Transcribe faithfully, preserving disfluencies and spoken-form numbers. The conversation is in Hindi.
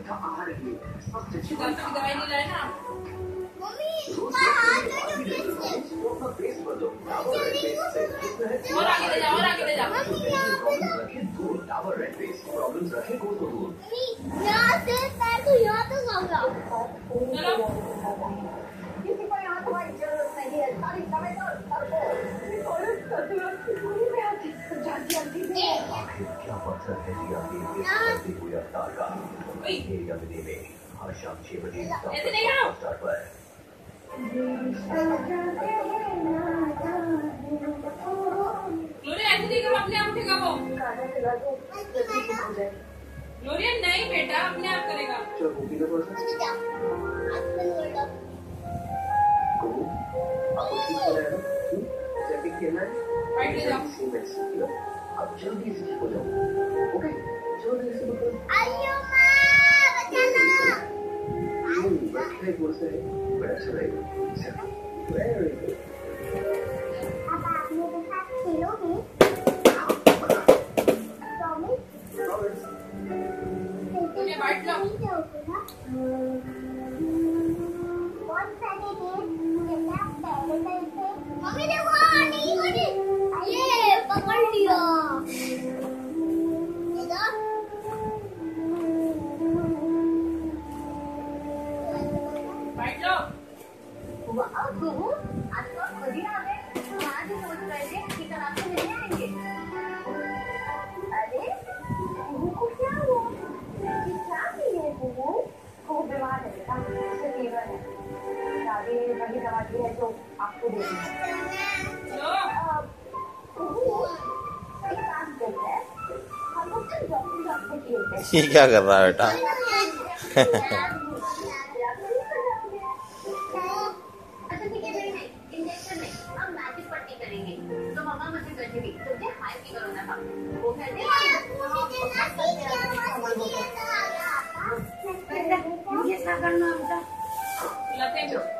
बेटा आ रही है। अब दवाई नहीं लाए ना मम्मी हाथ में वो अपना फेस बदलो। और आगे ले जाओ और आगे ले जाओ। दूर डाबर रेड फेस प्रॉब्लम्स रहे को तो दूर। यहाँ से पैर को यहाँ तक आऊंगा। चलो किसी को यहाँ तुम्हारी जरूरत नहीं है। सारी दवाई क्या पत्थर है जी आपकी हुई अवतार का एरिया में हर शाम छह बजे स्टार पर। ग्लोरिया ऐसे नहीं करो, अपने आप उठेगा वो। ग्लोरिया नहीं बेटा, अपने आप करेगा। आपको ठीक हो जाएगा। जैसे खेलना है बैठ ले जाओ। अब जल्दी से ठीक हो जाओ। ओके जल्दी से मतलब आइयो माँ बचाना। बैठने को से बड़ा अच्छा लगेगा। Very good. अब आप मेरे साथ खेलोगे? प्रॉमिस? प्रॉमिस। ये बैठ जाओ। बहुत सारे गेम पहले गए थे। मम्मी देखो नहीं हो रही। ये पकड़ लिया। बैठ जाओ। वाह गुरु, आज तो आप खुद ही आ गए। आज ही सोच रहे थे कि कल आपसे मिलने आएंगे। अरे गुरु को क्या हुआ? क्या है गुरु? वो बीमार है बेटा, उससे फीवर है। दादी ने वही दवा दी है जो आपको दे दी है। गुरु एक काम करते हैं, हम लोग कल डॉक्टर साहब से खेलते हैं। ये क्या कर रहा है बेटा? अच्छा ठीक है, नहीं इंजेक्शन नहीं, हम मैजिक पट्टी करेंगे। तो मम्मा मुझे कहती थी तुझे हाई फीवर होना था। वो कहते हैं ये क्या करना बेटा? लते